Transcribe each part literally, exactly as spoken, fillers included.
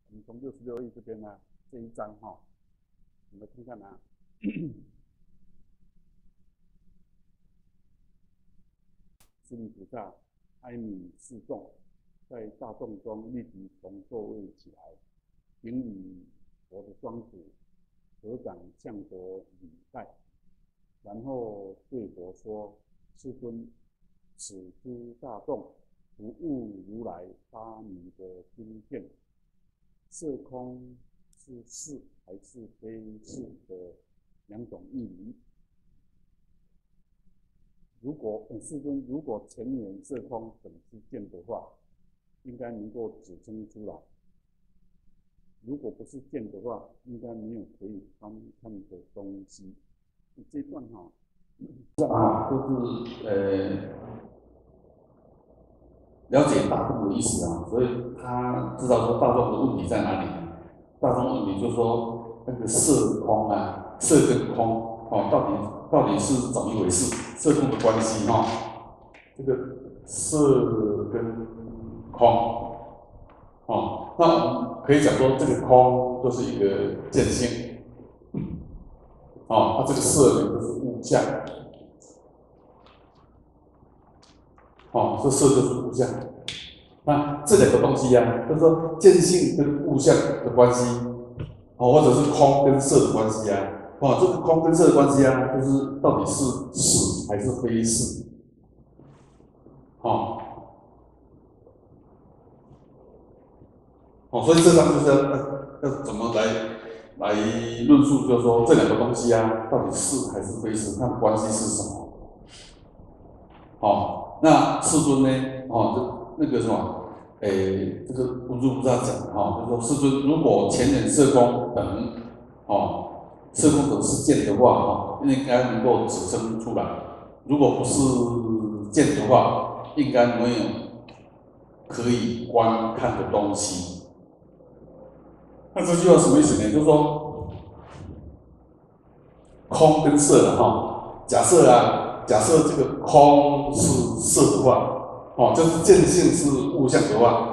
我们从六十六页这边呢，这一章哈，我们看看啊，释利菩萨哀悯示众，在大众中立即从座位起来，顶礼佛的双足，合掌向佛礼拜，然后对佛说：“世尊，此诸大众不悟如来发明的经片，色空是是还是非是的两种义理。如果嗯，世尊，如果前言色空等之见的话，应该能够指称出来；如果不是见的话，应该没有可以观看的东西。这段哈、哦， 啊，就是呃了解大众的意思啊，所以他知道说大众的问题在哪里。大众问题就是说那个色空啊，色跟空哦，到底到底是怎么一回事？色空的关系哈、哦，这个色跟空哦，那我们可以讲说这个空就是一个见性哦，它这个色呢就是物象。哦，这色就是物象。那这两个东西啊，就是说见性跟物象的关系，哦，或者是空跟色的关系啊，哦，这个空跟色的关系啊，就是到底是是还是非是？哦，哦，所以这章就是要要要怎么来来论述，就是说这两个东西啊，到底是还是非是，它的关系是什么？哦，那世尊呢？哦，这那个什么？诶，这个文殊菩萨讲的哈，就是说世尊，如果前人色空等，哦，色空等是见的话，哈，应该能够指称出来；如果不是见的话，应该没有可以观看的东西。那这句话什么意思呢？就是说，空跟色的哈，假设啊，假设这个空是色的话，哦，就是见性是物象的话。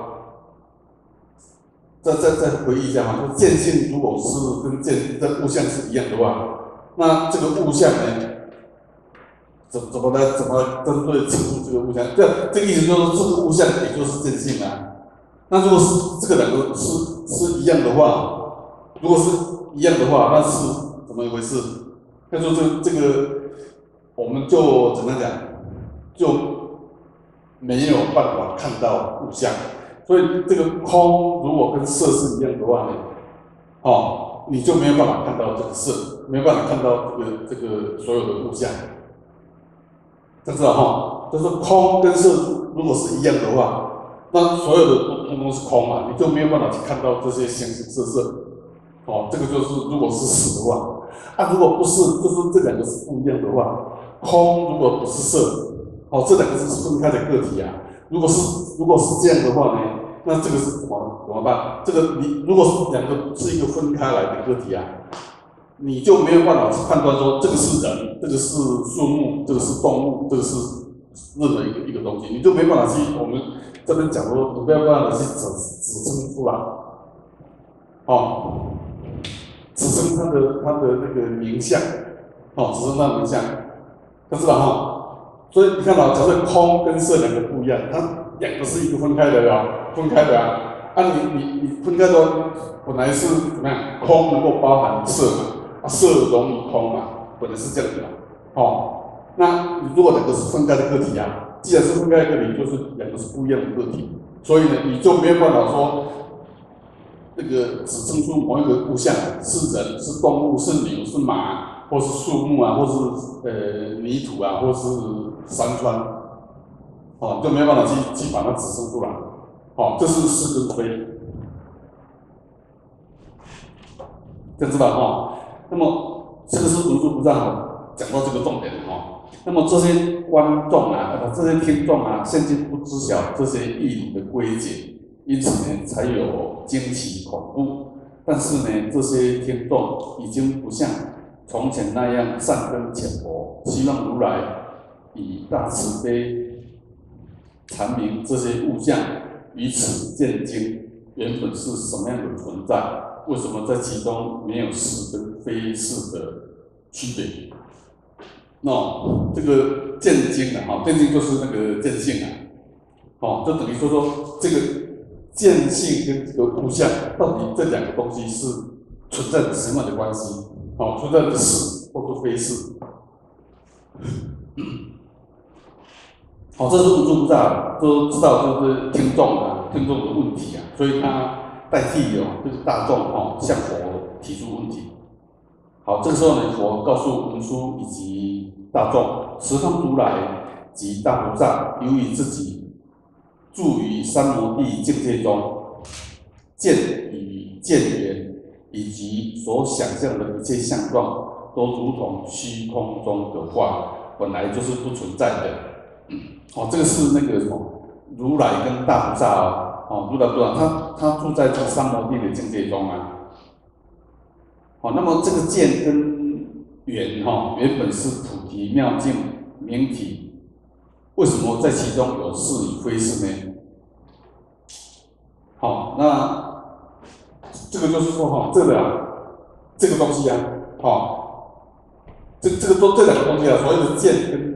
再再再回忆一下哈，就见性如果是跟见这物象是一样的话，那这个物象呢，怎怎么来怎么针对指出这个物象？这这个意思就是说，这个物象也就是见性啊。那如果是这个两个是是一样的话，如果是一样的话，那是怎么一回事？那就这这个我们就怎么讲，就没有办法看到物象。所以这个空如果跟色是一样的话呢，哦，你就没有办法看到这个色，没有办法看到这个这个所有的物象。这知道哈，就是空跟色如果是一样的话，那所有的都通通是空嘛，你就没有办法去看到这些形形色色。哦，这个就是如果是实的话，啊，如果不是，就是这两个是不一样的话，空如果不是色，哦，这两个是分开的个体啊。如果是如果是这样的话呢，那这个是怎么怎么办？这个你如果是两个是一个分开来的个体啊，你就没有办法去判断说这个是人，这个是树木，这个是动物，这个是任何一个一个东西，你就没办法去我们这边讲说，你没有办法去指指称出来，哦，指称它的它的那个名相，哦，指称它的名相，就知道哈。所以你看到，假设空跟色两个不一样，它两个是一个分开的啊，分开的啊。啊你，你你分开的话，本来是怎么样？空能够包含色嘛，啊，色容易空嘛，本来是这样子的。哦，那你如果两个是分开的个体啊，既然是分开的个体，就是两个是不一样的个体，所以呢，你就没有办法说那个指称出某一个物象是人、是动物、是牛、是马，或是树木啊，或是呃泥土啊，或是山川，哦，就没有办法去去把它指称出来，哦，这是是跟非，这知道哈。那么这个是文殊菩萨讲到这个重点哈。那么这些观众啊，这些听众啊，现今不知晓这些义理的归解，因此呢，才有惊奇恐怖。但是呢，这些听众已经不像从前那样善根浅薄，希望如来以大慈悲阐明这些物象，于此见经。 原本是什么样的存在？为什么在其中没有是跟非是的区别？那这个见经啊，哈，见经就是那个见性啊，哦，就等于说说这个见性跟这个物象，到底这两个东西是存在着什么样的关系？哦，存在着是或者非是？好、哦，这是文殊菩萨都知道，就是听众啊，听众的问题啊，所以他代替哦，就是大众哦，向佛提出问题。好，这个时候呢，佛告诉文殊以及大众，十方如来及大菩萨，由于自己住于三摩地境界中，见与见缘，以及所想象的一切相状，都如同虚空中的幻，本来就是不存在的。哦，这个是那个什么如来跟大菩萨哦，哦，如来菩萨他他住在这个三摩地的境界中啊。好、哦，那么这个见跟缘哈、哦，原本是菩提妙境明体，为什么在其中有是与非是呢？好、哦，那这个就是说哈、哦，这个啊，这个东西啊，哦，这这个都这两个东西啊，所谓的见跟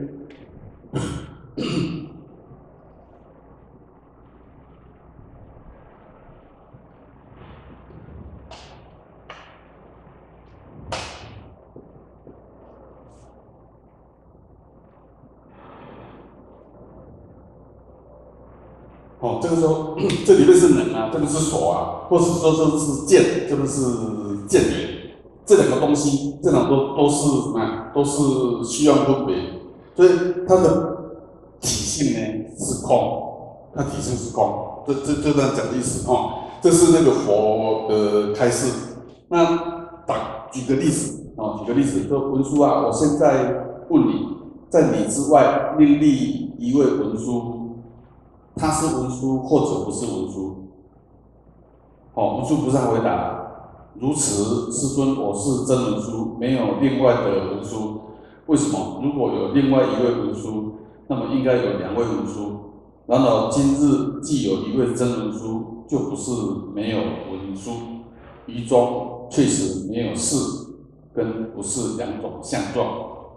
哦，这个说这里面是能啊，这个是所啊，或是说这是见，这个是见缘，这两个东西，这两个都都是什么？都是虚妄分别，所以它的体性呢是空，它体性是空，这这就这样讲的意思哦。这是那个佛的开示。那打举个例子哦，举个例子，说文殊啊，我现在问你，在你之外另立一位文殊。他是文殊或者不是文殊？哦，文殊菩萨回答：如此，世尊，我是真文殊，没有另外的文殊。为什么？如果有另外一位文殊，那么应该有两位文殊。然而今日既有一位真文殊，就不是没有文殊。于中确实没有是跟不是两种相状。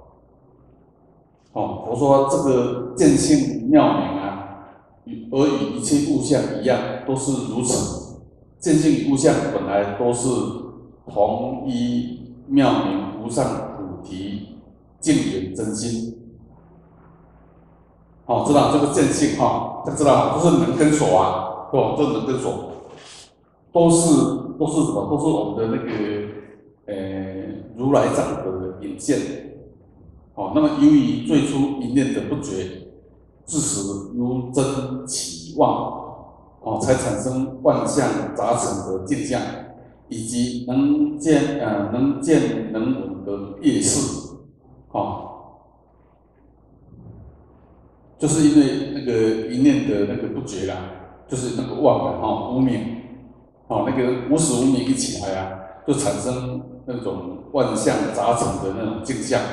哦，佛说这个见性妙明啊。而与一切物象一样，都是如此。见性与物象本来都是同一妙明无上菩提净缘真心。好、哦，知道这个见性哈，大家知道都是能跟所啊，哦，这能跟所都是都是什么？都是我们的那个呃如来藏的引现。哦，那么由于最初一念的不觉。致使由真起妄，哦，才产生万象杂陈的镜像，以及能见呃能见能闻的业事，哦，就是因为那个一念的那个不觉啦，就是那个妄啊，哦，无明，哦，那个无始无明一起来啊，就产生那种万象杂陈的那种镜像。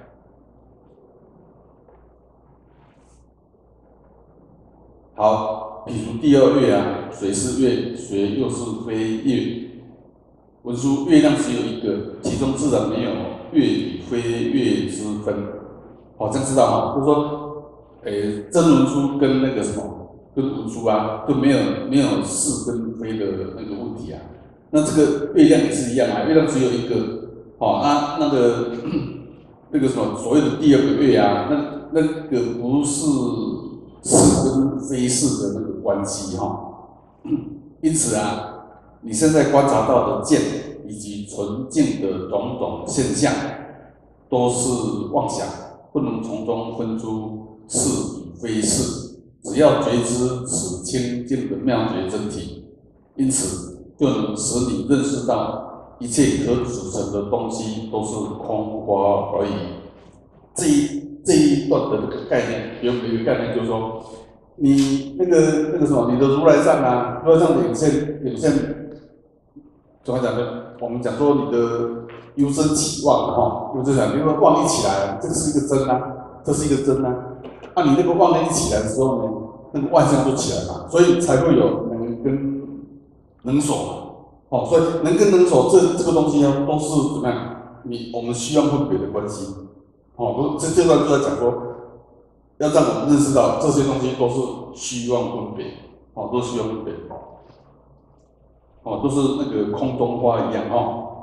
好，比如第二月啊，谁是月，谁又是非月？文殊，月亮只有一个，其中自然没有月与非月之分。好、哦，这样知道吗？就是说，诶，真文殊跟那个什么，跟文殊啊，就没有没有是跟非的那个问题啊。那这个月亮也是一样啊，月亮只有一个。哦，那那个那个什么所谓的第二个月啊，那那个不是。是跟非是的那个关系哈、哦，因此啊，你现在观察到的见以及纯净的种种现象，都是妄想，不能从中分出是与非是。只要觉知此清净的妙觉真体，因此就能使你认识到一切可组成的东西都是空花而已。这一这一段的这个概念，有有一个概念就是说，你那个那个什么，你的如来藏啊，如来藏的影现影现，怎么讲呢？我们讲说你的由真起妄哈，由真起，比如说妄一起来，这个是一个真啊，这是一个真啊。啊，你那个妄念一起来的时候呢，那个万象就起来嘛，所以才会有能跟能守嘛，哦，所以能跟能守这这个东西呢，都是怎么样？你我们需要分别的关系，哦，不这这段就在讲说，要让我们认识到这些东西都是虚妄分别，哦，都是虚妄分别，哦，都是那个空中花一样哦。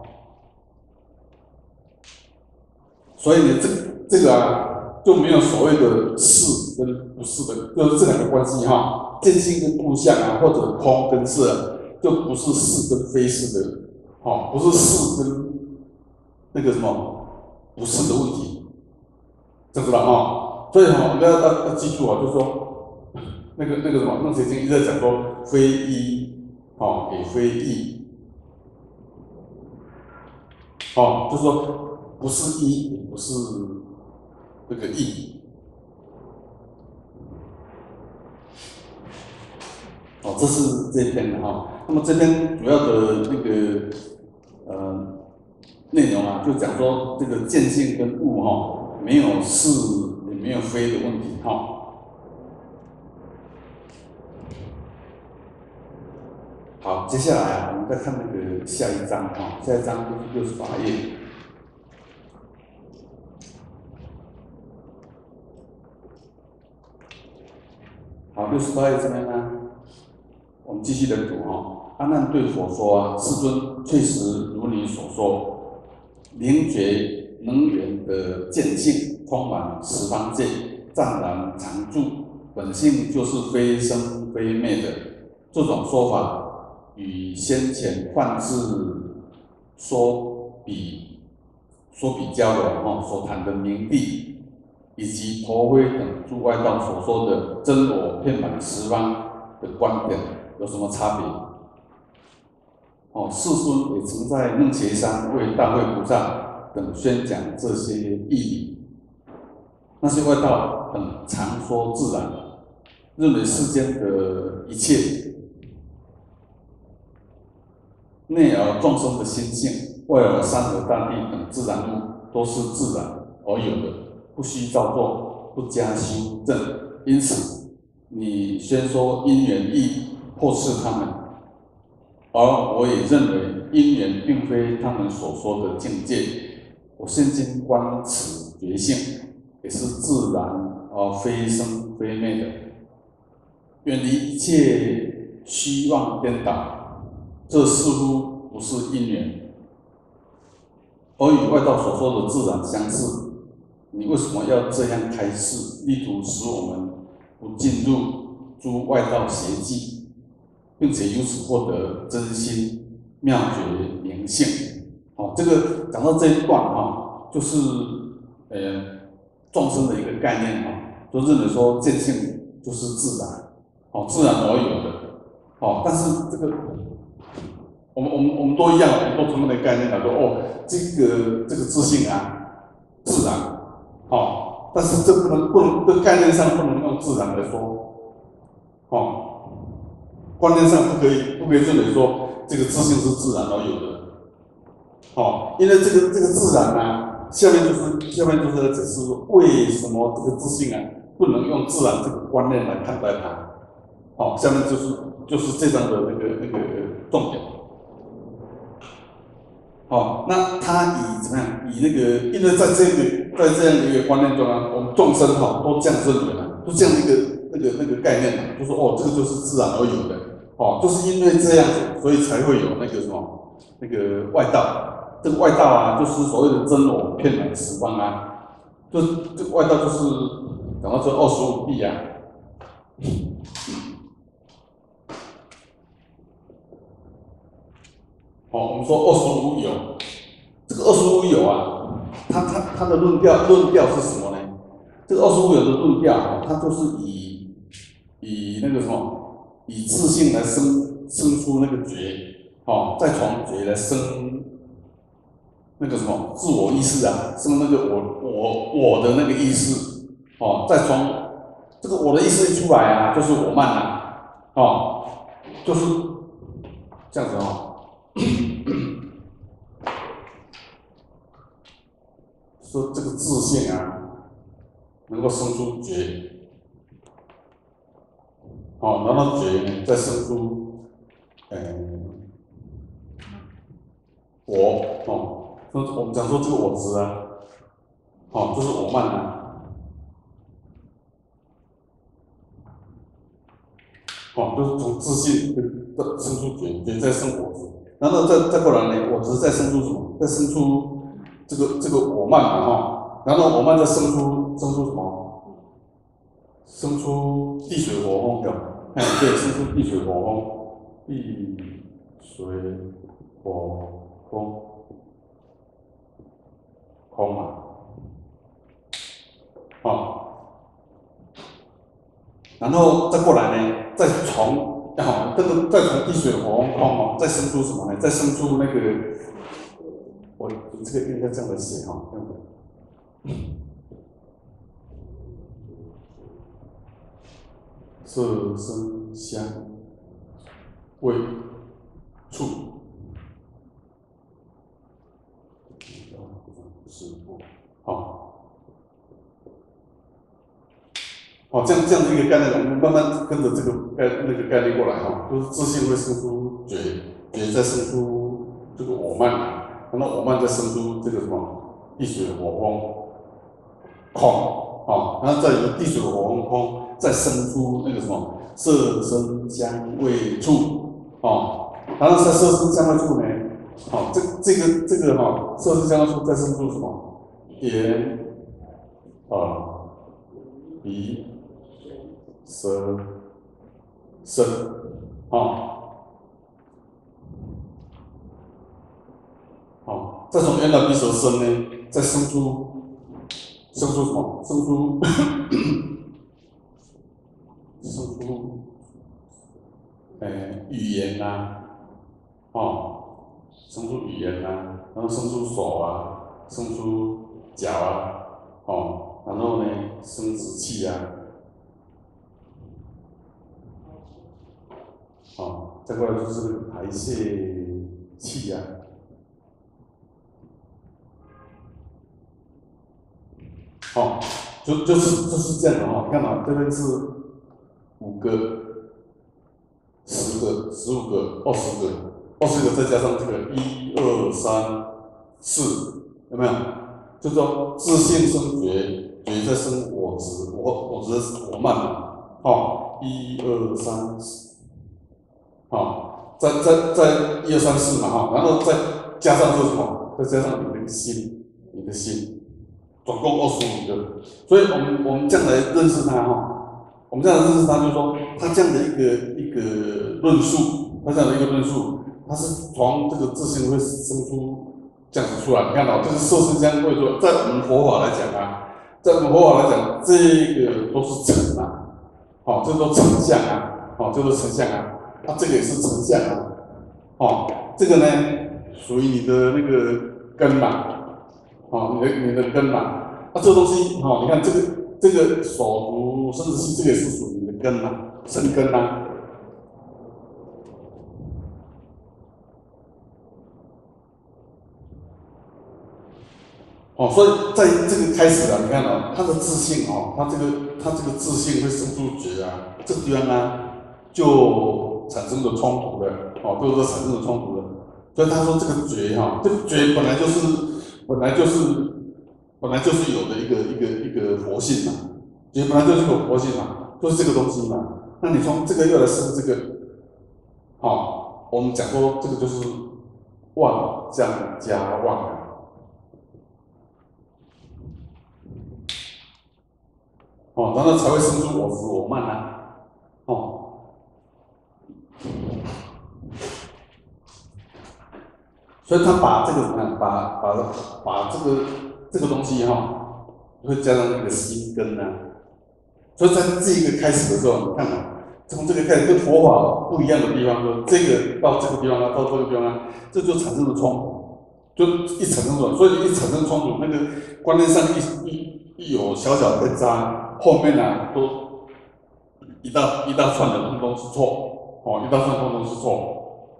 所以呢，这这个啊就没有所谓的是跟不是的，就是这两个关系哈、哦，见性跟物象啊，或者空跟色、啊，就不是是跟非是的，哦，不是是跟那个什么不是的问题，知道哈？所以哈、哦，我们要要要记住啊，就是说那个那个什么，孟学经一直在讲说，非一哦，也非异，哦，就是说不是一，也不是那个异。哦，这是这篇的哈。那么这篇主要的那个呃内容啊，就讲说这个见性跟悟哈，没有是也没有非的问题哈。好，接下来啊，我们再看那个下一章哈，下一章就是六十八页。好，六十八页这边呢，我们继续来读哈。阿难对佛说啊，世尊，确实如你所说，灵觉能源的见性充满十方界，湛然常住，本性就是非生非灭的。这种说法与先前幻智说比说比较的哈所谈的明地，以及陀灰等诸外道所说的真我遍满十方的观点有什么差别？哦，世尊也曾在楞伽山为大慧菩萨等宣讲这些义理。那些外道很常说自然，认为世间的一切内而众生的心性，外而山河大地等自然物都是自然而有的，不需造作，不加修正。因此，你宣说因缘义破斥他们，而我也认为因缘并非他们所说的境界。我现今观此觉性，也是自然而非生非灭的，远离一切虚妄颠倒，这似乎不是因缘，而与外道所说的自然相似。你为什么要这样开示，力图使我们不进入诸外道邪计，并且由此获得真心妙觉明性？哦，这个讲到这一段哈、哦，就是呃众生的一个概念哈、哦，都认为说见性就是自然，哦，自然而有的，哦，但是这个我们我们我们都一样，我们都同样的概念来说，哦，这个这个自性啊，自然，哦，但是这不能不能，这概念上不能用自然来说，哦，观念上不可以不可以认为说这个自性是自然而有的，哦，因为这个这个自然啊，下面就是下面就是在解释为什么这个自性啊不能用自然这个观念来看待它，哦，下面就是就是这章的那个那个重点。哦，那他以怎么样？以那个，因为在这个在这样的一个观念中啊，我们众生哈、哦、都这样认为啊，都这样的一个那个那个概念嘛，就说哦，这个就是自然而有的，哦，就是因为这样子，所以才会有那个什么那个外道，这个外道啊，就是所谓的真我遍满十方啊，就这个外道就是讲到这二十五谛啊。哦，我们说二十五有，这个二十五有啊，它它它的论调论调是什么呢？这个二十五有的论调啊，它就是以以那个什么，以自性来生生出那个觉，哦，再从觉来生那个什么自我意识啊，生那个我我我的那个意识，哦，再从这个我的意识一出来啊，就是我慢啊，哦，就是这样子哦。说这个自性啊，能够生出觉，哦，然后觉呢，再生出，呃， 我哦，我们讲说这个我执啊，哦，就是我慢啊，哦，就是从自信的生出觉，觉再生我执，然后再再过来呢，我执再生出什么？再生出这个这个我慢嘛哈，然后我慢再生出生出什么？生出地水火风的，哎，对，生出地水火风，地水火风。空嘛，哦，然后再过来呢，再从哦，这个再从地水火风空哦，再生出什么呢？再生出那个，我这个应该这样来写哈，色声香味触，是好。哦，这样这样的一个概念，我们慢慢跟着这个概那个概念过来哈，就是自信会生出觉，觉再生出这个我慢，然后我慢再生出这个什么地水火风空，哦，然后再由地水火风空再生出那个什么色声香味触，哦，然后在色声香味触呢，哦，这这个这个哈、哦，色声香味触再生出什么眼耳鼻。舌、身，哦，哦，再从眼耳鼻舌身呢，再生出，生出什么？生出，生出，诶，语言呐、啊，哦，生出语言呐、啊，然后生出手啊，生出脚啊，哦，然后呢，生殖器啊。哦，再过来就是排泄气啊，哦，就就是就是这样的哈、哦。你看嘛，这边是五个、十个、十五个、二十个，二十个再加上这个一二三四，有没有？就说自性生觉，觉再生我执，我我执是我慢嘛，哦，一二三四，哦。再再再一二三四嘛哈，然后再加上这个什么？再加上你的心，你的心，总共二十五个。所以我们我们这样来认识它哈，我们这样认识它，就是说它这样的一个一个论述，它这样的一个论述，它是从这个自性会生出这样子出来。你看到、哦，这个色身香味触，在我们佛法来讲啊，在我们佛法来讲，这个都是成啊，好、哦，这都成相啊，好、哦，这都成相啊。它、啊、这个也是成相啊，哦，这个呢属于你的那个根嘛，哦，你的你的根嘛，啊，这个东西，哦，你看这个这个手足生殖器，这个也是属于你的根嘛，生根啊，哦，所以在这个开始啊，你看哦，他的自信哦，他这个他这个自信会生出觉啊，这个地方呢就产生了冲突了，哦，就是说产生了冲突了。所以他说这个觉哈，这个觉本来就是本来就是本来就是有的一个一个一个活性嘛，觉本来就是有活性嘛，就是这个东西嘛。那你从这个又来生这个，好、哦，我们讲说这个就是妄将加妄啊。哦，然后才会生出我执我慢啊，哦，所以他把这个啊，把把把这个这个东西哈、哦，会加上那个心根啊，所以在这个开始的时候，你看嘛，从这个开始跟佛法不一样的地方，说这个到这个地方啊，到这个地方啊，这就产生了冲突，就一产生了，所以一产生冲突，那个观念上一一一有小小的偏差。后面呢、啊、都一大一大串的通通是错，哦，一大串通通是错，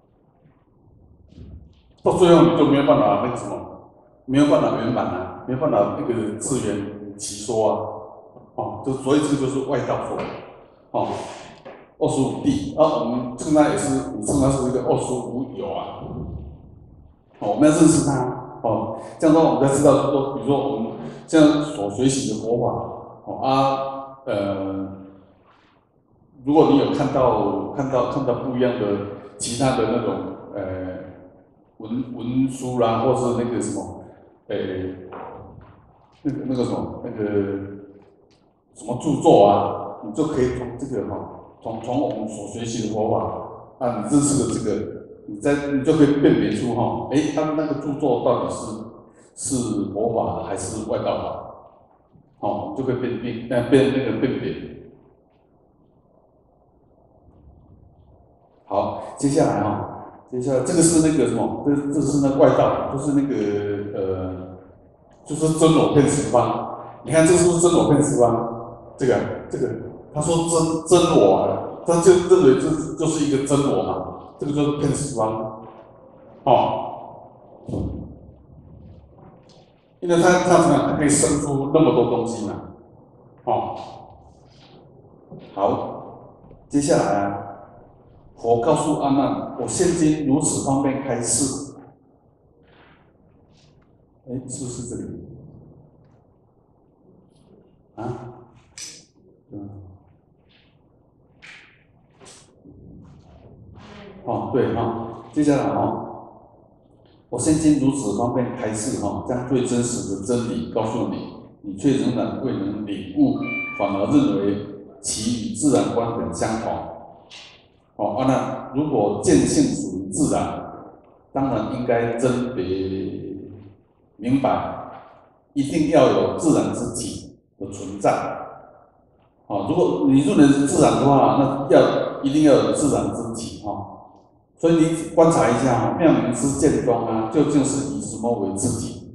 到最后你就没有办法那个什么，没有办法圆满啊，没有办法那个自圆其说啊，哦，就所以这个就是外道说，哦，二十五谛，啊，我们称它也是，你称它是一个二十五有啊， 哦，我们要认识它，哦，这样的话我们才知道说，比如说我们这样所学习的佛法，哦啊，呃，如果你有看到看到看到不一样的其他的那种呃文文书啦，或是那个什么，呃，那个那个什么那个什么著作啊，你就可以从这个哈，从从我们所学习的佛法啊，你认识的这个。你在你就可以辨别出哈，哎，他们那个著作到底是是佛法还是外道法，哦，就可以辨辨呃辨那个辨别。好，接下来哈，接下来这个是那个什么，这这是那外道，就是那个呃，就是真我骗十方。你看这是不是真我骗十方？这个这个，他说真真我啊，他就认为这就是一个真我嘛，这个就是骗十方。哦，因为它它怎么样，它可以生出那么多东西嘛。哦，好，接下来啊，佛告诉阿难，我现今如此方便开示。哎，是不是这里？啊？嗯。哦，对哈、哦，接下来哦。我现今如此方便开示哈，将最真实的真理告诉你，你却仍然未能领悟，反而认为其与自然观很相同。哦，啊，那如果见性属于自然，当然应该甄别明白，一定要有自然之体的存在。哦，如果你认为是自然的话，那要一定要有自然之体哈。所以你观察一下哈，妙明之见中啊，究竟是以什么为自体？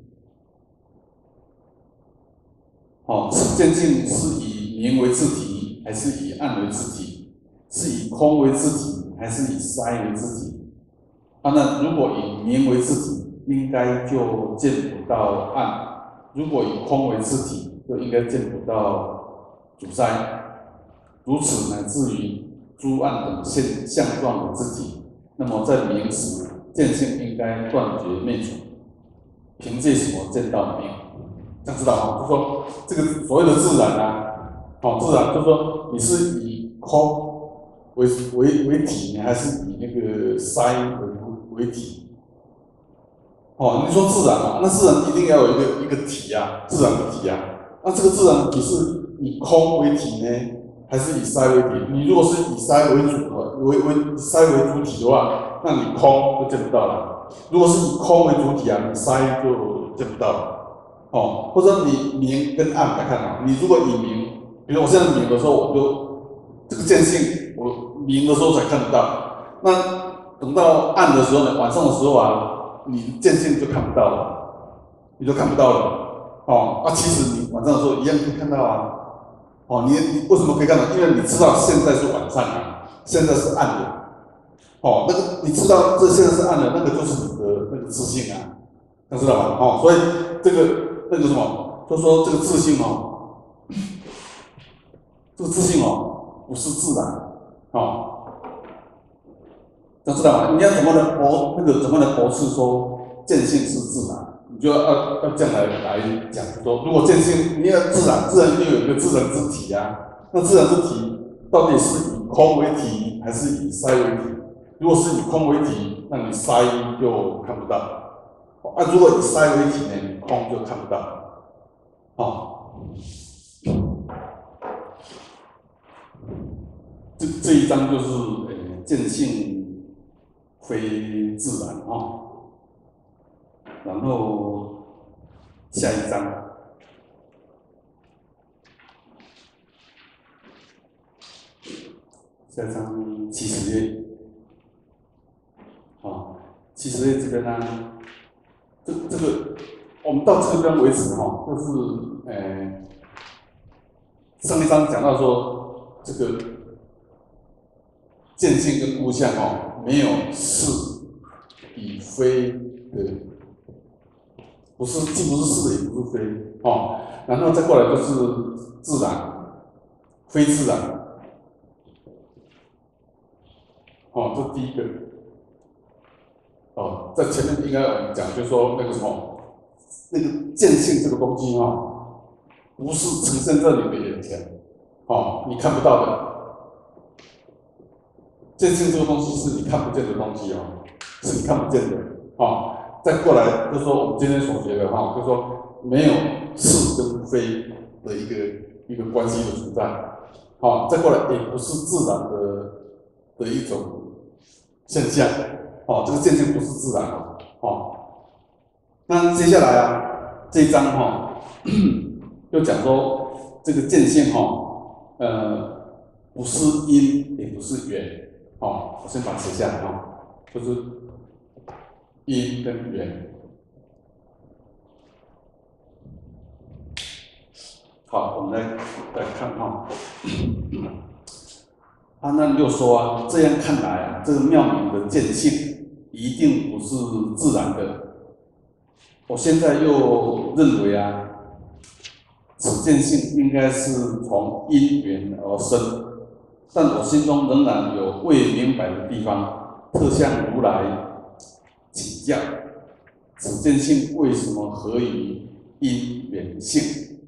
哦，见性是以明为自体，还是以暗为自体？是以空为自体，还是以塞为自体？啊，那如果以明为自体，应该就见不到暗；如果以空为自体，就应该见不到阻塞。如此乃至于诸暗等现象状的自体，那么在明时见性应该断绝灭除，凭借什么见到明？这样知道吗？就说这个所谓的自然啊，哦，自然就是说你是以空为为为体呢，还是以那个塞为为体？哦，你说自然嘛，那自然一定要有一个一个体啊，自然的体啊。那这个自然的体是以空为体呢，还是以塞为体？你如果是以塞为主的，为为塞为主体的话，那你空就见不到了。如果是以空为主体啊，你塞就见不到了。哦，或者你明跟暗来看啊，你如果以明，比如我现在明的时候，我就这个见性，我明的时候才看得到。那等到暗的时候呢，晚上的时候啊，你见性就看不到了，你就看不到了。哦，啊，其实你晚上的时候一样可以看到啊。哦，你你为什么可以看到？因为你知道现在是晚上啊，现在是暗的。哦，那个你知道这现在是暗的，那个就是你的那个自信啊，能知道吧？哦，所以这个那个什么，就说这个自信哦，这个自信哦，不是自然哦，能知道吗？你要怎么能驳那个怎么能驳斥说见性是自然？你就要要要这样来来讲说，如果见性你要自然，自然一定有一个自然之体啊，那自然之体到底是以空为体，还是以塞为体？如果是以空为体，那你塞就看不到；啊，如果以塞为体呢，你空就看不到。哦，这这一章就是呃见性非自然啊、哦，然后下一章，下一章七十页，啊，七十页这边呢，这这个我们到这边为止哈、哦，就是呃上一章讲到说这个见性跟物象哦，没有是与非的，不是既不是是也不是非哦，然后再过来就是自然、非自然，哦，这第一个哦， 在前面应该我们讲，就是说那个什么，那个见性这个东西哈，不是呈现在你的眼前，哦，你看不到的。见性这个东西是你看不见的东西哦，是你看不见的哦。再过来就是说我们今天所学的哈，就是说没有是跟非的一个一个关系的存在，好，再过来也不是自然的的一种现象，哦，这个见性不是自然的，哦。那接下来啊，这一章哈、哦，又讲说这个见性哈、哦，呃，不是因，也不是缘，哦，我先把它写下来哈、哦，就是因跟缘。好，我们来来看哈、哦。阿难又说啊，这样看来啊，这个妙明的见性一定不是自然的。我现在又认为啊，此见性应该是从因缘而生，但我心中仍然有未明白的地方，特向如来请教：此见性为什么合于因缘性？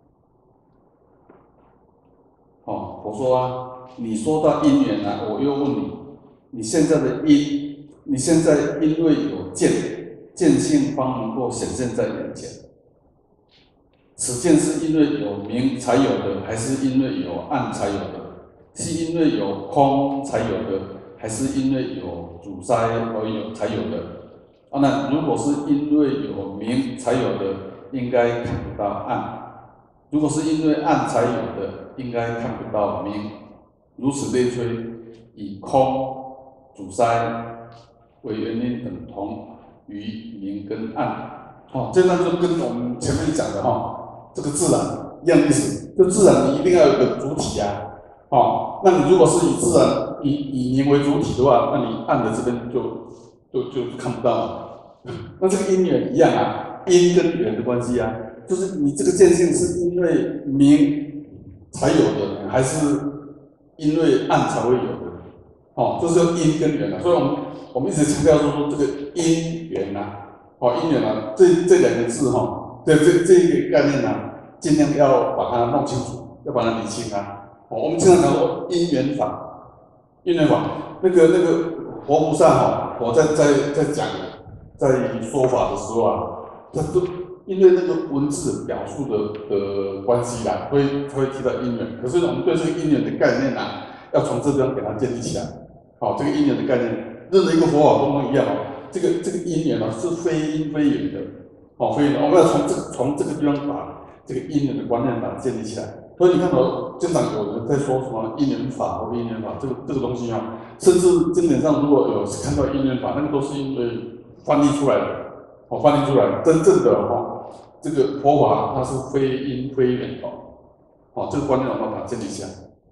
哦，我说啊。你说到因缘啊，我又问你，你现在的因，你现在因为有见，见性方能够显现在眼前。此见是因为有明才有的，还是因为有暗才有的？是因为有空才有的，还是因为有阻塞而有才有的？啊，那如果是因为有明才有的，应该看不到暗；如果是因为暗才有的，应该看不到明。如此类推，以空阻塞为原因等同于明跟暗。哦，这段就跟我们前面讲的哈、哦，这个自然一样意思。就自然你一定要有个主体啊，哦，那你如果是以自然以以明为主体的话，那你暗的这边就就就看不到了。那这个因缘一样啊，因跟缘的关系啊，就是你这个见性是因为明才有的，还是？因为暗才会有的，哦，就是因跟缘啊，所以我们我们一直强调说这个因缘啊，哦，因缘啊，这这两个字哈、哦，这这这个概念啊，尽量要把它弄清楚，要把它理清啊。哦，我们经常讲说因缘法，因缘法，那个那个活菩萨哈，我在在在讲在说法的时候啊，他都因为那个文字表述的的关系啦，所以才会提到因缘。可是我们对这个因缘的概念啊，要从这边给它建立起来。好、哦，这个因缘的概念，任何一个佛法都一样哦。这个这个因缘啊，是非因非缘的，好、哦，非缘的。我们要从这个从这个地方把这个因缘的观念把它建立起来。所以你看到经常有人在说什么因缘法或因缘法，这个这个东西啊，甚至经典上如果有看到因缘法，那个都是因为翻译出来的，哦，翻译出来真正的哈。哦这个佛法它是非因非缘哦，哦，这个观念我们把它建立起来。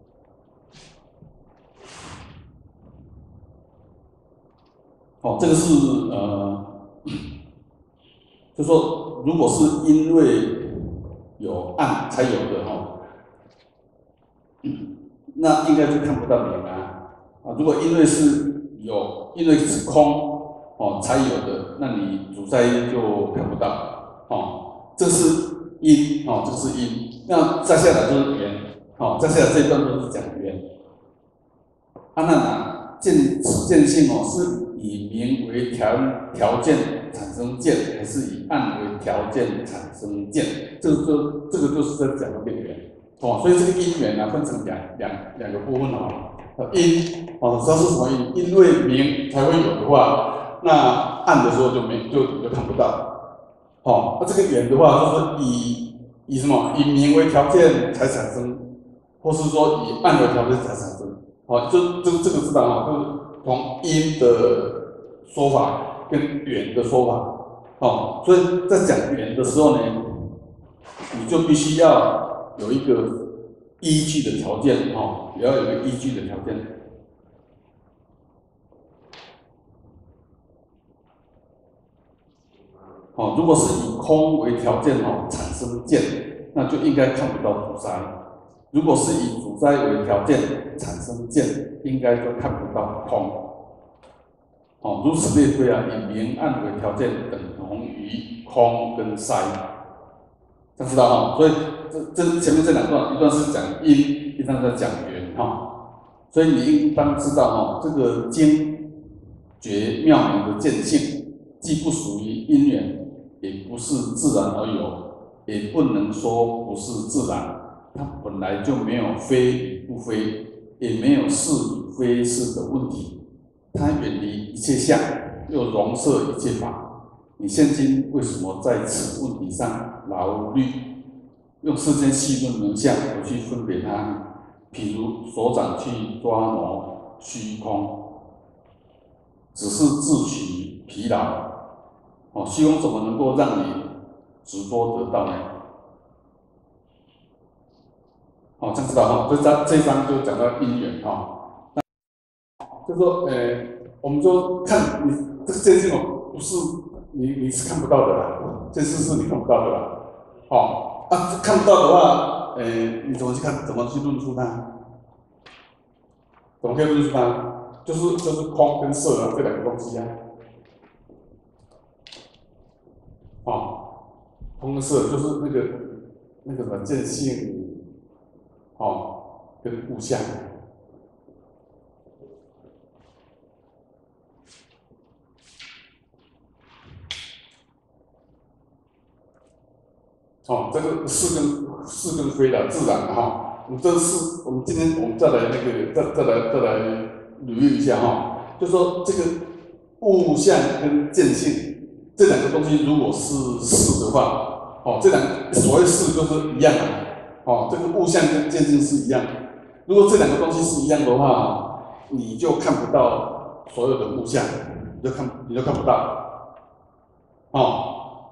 哦，这个是呃，就说如果是因为有暗才有的哈、哦嗯，那应该就看不到明啊。啊，如果因为是有，因为是空哦才有的，那你阻塞就看不到哦。这是因哦，这是因。那再下来就是缘，哦，再下来这一段都是讲缘。阿难啊，见此见性哦，是以明为条条件产生见，还是以暗为条件产生见？这个就这个就是在讲那个缘哦。所以这个因缘啊，分成两两两个部分哦。因哦，它是什么因？因为明才会有的话，那暗的时候就没就就看不到。哦，那这个缘的话，就是以以什么？以明为条件才产生，或是说以暗为条件才产生。哦，这这这个知道啊，就是从因的说法跟缘的说法。哦，所以在讲缘的时候呢，你就必须要有一个依据的条件，哦，也要有一个依据的条件。哦，如果是以空为条件哦产生见，那就应该看不到阻塞；如果是以阻塞为条件产生见，应该就看不到空。 哦，如此类推啊，以明暗为条件，等同于空跟塞，这样知道哈？所以这这前面这两段，一段是讲因，一段在讲缘哈。所以你应当知道哈，这个经觉妙明的见性，既不属于因缘，也不是自然而有，也不能说不是自然。它本来就没有非与不非，也没有是与非是的问题。它远离一切相，又容摄一切法。你现今为什么在此问题上劳虑，用世间细论名相而去分别它？譬如手掌去抓挠虚空，只是自取疲劳。哦，虚空怎么能够让你执着得到呢？哦，这样知道哈？这章这一章就讲到因缘哈。就说，呃，我们说看你这个见性哦，不是你你是看不到的啦，见性是你看不到的啦。哦，啊，看不到的话，呃，你怎么去看？怎么去论述它？怎么可以论述它？就是就是空跟色啊，这两个东西啊。哦，空跟色就是那个那个什么见性，哦，跟物象。哦，这个是跟是跟非的自然的哈。我们这是我们今天我们再来那个再再来再来捋一下哈，就说这个物象跟见性这两个东西，如果是是的话，哦，这两所谓是就是一样的，哦，这个物象跟见性是一样的。如果这两个东西是一样的话，你就看不到所有的物象，你就看你就看不到，哦。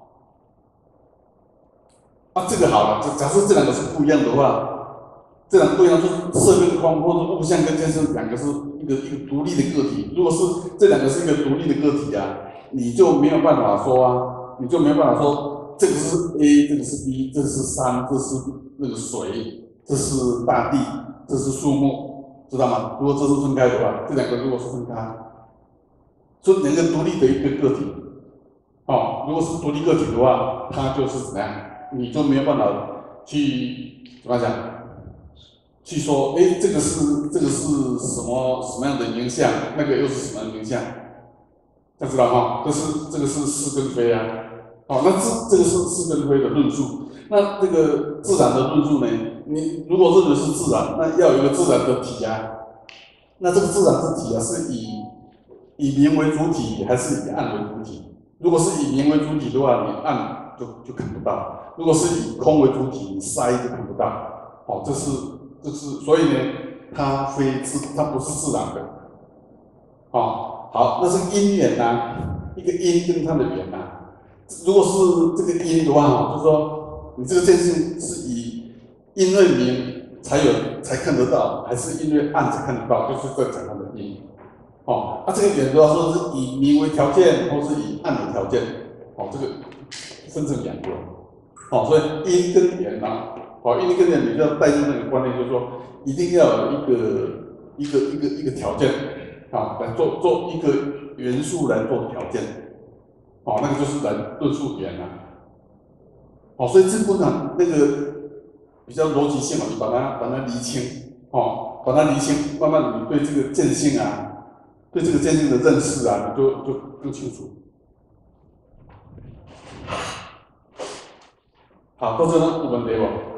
啊，这个好了，假设这两个是不一样的话，这两个不一样，就是色跟空，或者物象跟见性，两个是一个一个独立的个体。如果是这两个是一个独立的个体啊，你就没有办法说啊，你就没有办法说这个是 A， 这个是 B， 这是山，这是那个水，这是大地，这是树木，知道吗？如果这是分开的话，这两个如果是分开，所以两个独立的一个个体，哦，如果是独立个体的话，它就是怎么样？你就没有办法去怎么讲？去说，哎，这个是这个是什么什么样的影响？那个又是什么样的影响？大家知道哈？这是这个是是跟非啊。好，那这这个是是跟非的论述。那这个自然的论述呢？你如果认为是自然，那要有一个自然的体啊。那这个自然之体啊，是以以明为主体，还是以暗为主体？如果是以明为主体的话，你暗就就看不到。如果是以空为主体，你塞就看不到。哦，这是这是，所以呢，它非自，它不是自然的。哦，好，那是因缘呐、啊，一个因跟它的缘呐、啊。如果是这个因的话，就是说你这个见性是以因为明才有才看得到，还是因为暗才看得到？就是在讲它的因。哦，那、啊、这个缘的话，说是以明为条件，或是以暗为条件。哦，这个分成两个。哦，所以因跟缘啊，哦，因跟缘你就要带入那个观念，就是说一定要有一个一个一个一个条件啊，来做做一个元素来做条件，哦，那个就是来论述缘啊。哦，所以这部分那个比较逻辑性嘛，你把它把它厘清，哦，把它厘清，慢慢你对这个见性啊，对这个见性的认识啊，你就就更清楚。好，到这呢，有问题不？